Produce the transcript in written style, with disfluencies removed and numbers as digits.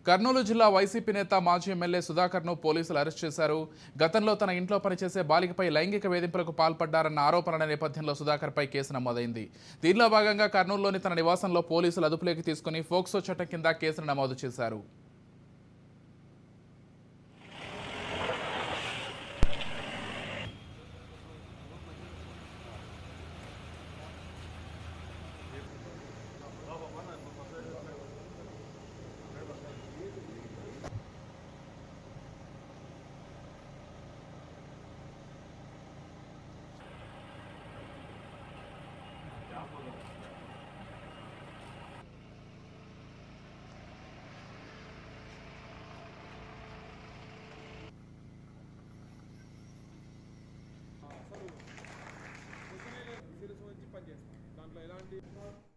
కర్నూలు జిల్లా వైసీపీ నేత మాజీ ఎమ్మెల్యే సుధాకర్ను పోలీసులు అరెస్ట్ చేశారు. గతంలో తన ఇంట్లో పనిచేసే బాలికపై లైంగిక వేధింపులకు పాల్పడ్డారన్న ఆరోపణల నేపథ్యంలో సుధాకర్పై కేసు నమోదైంది. దీనిలో భాగంగా కర్నూలులోని తన నివాసంలో పోలీసులు అదుపులోకి తీసుకుని ఫోక్సో చట్టం కింద కేసును నమోదు చేశారు. అసలు పనిచేస్తాం దాంట్లో ఎలాంటి